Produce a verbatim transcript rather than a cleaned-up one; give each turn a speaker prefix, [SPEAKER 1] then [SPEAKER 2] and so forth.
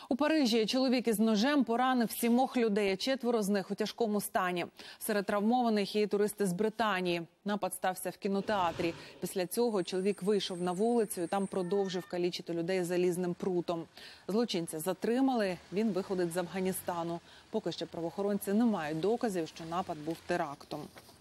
[SPEAKER 1] У Парижі чоловік із ножем поранив сімох людей, четверо з них у тяжкому стані. Серед травмованих є туристи з Британії. Напад стався в кінотеатрі. Після цього чоловік вийшов на вулицю і там продовжив калічити людей залізним прутом. Злочинця затримали, він виходить з Афганістану. Поки що правоохоронці не мають доказів, що напад був терактом.